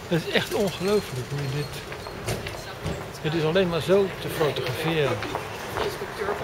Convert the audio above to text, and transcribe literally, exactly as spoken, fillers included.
Het is echt ongelooflijk hoe je dit... Het is alleen maar zo te fotograferen.